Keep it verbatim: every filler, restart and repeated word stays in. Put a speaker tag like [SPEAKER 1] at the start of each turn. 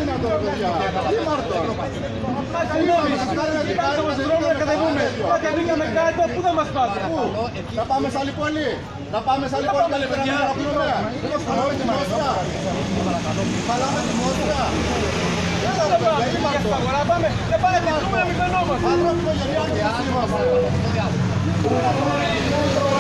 [SPEAKER 1] δυνατό, παιδιά. Ήμαρτο.
[SPEAKER 2] Πού θα μας πάτε?
[SPEAKER 1] Να πάμε σε άλλη πόλη. Να πάμε σε άλλη πόλη. Να πάμε τη δημόσια. Παλάμε τη δημόσια.
[SPEAKER 2] Δεν πάμε για στα αγορά, πάμε. Δεν πάμε να ζούμε να μην φαινόμαστε.
[SPEAKER 1] Ανθρώπινο γενιάκι είμαστε.